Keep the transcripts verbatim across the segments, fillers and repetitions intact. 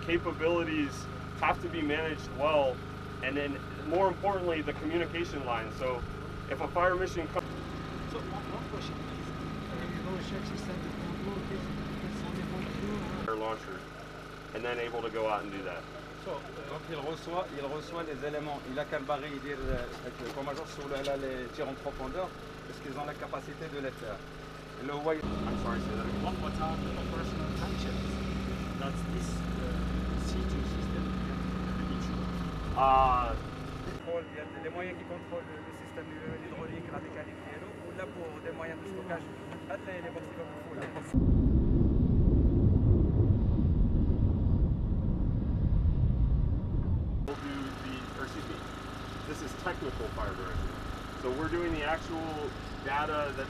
capabilities have to be managed well, and then more importantly, the communication line. So if a fire mission comes... So one question, Air launcher, and then able to go out and do that. So, donc il reçoit, il reçoit les éléments, il a qu'à le barrer, dire avec le commandant sur le, là, les tirs en profondeur, parce qu'ils ont la capacité de les faire. Le white... I'm sorry, say that again. what, what are the operational functions that this uh, C two system can issue? Uh, Il y a des moyens qui contrôlent le système hydraulique, la mécanique et l'eau, ou là pour des moyens de stockage. Là, les boxes comme il faut là. We'll do the, or excuse me, this is technical fire direction. So we're doing the actual data that...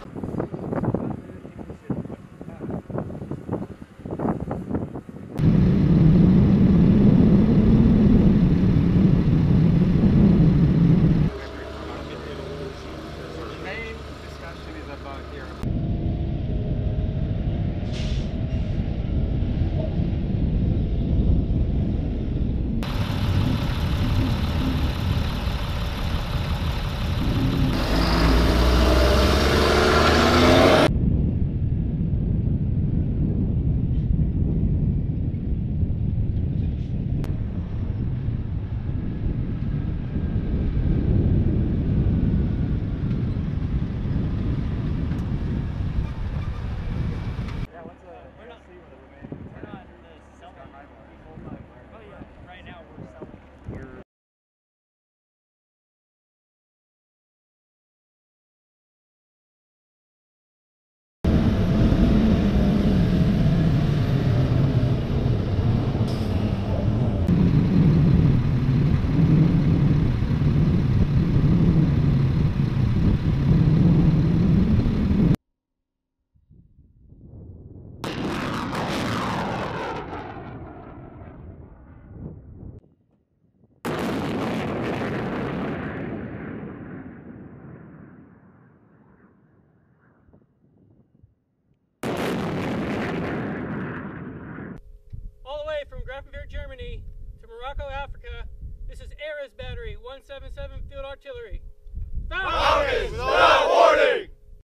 All the way from Grafenberg, Germany to Morocco, Africa, this is Aries Battery one seven seven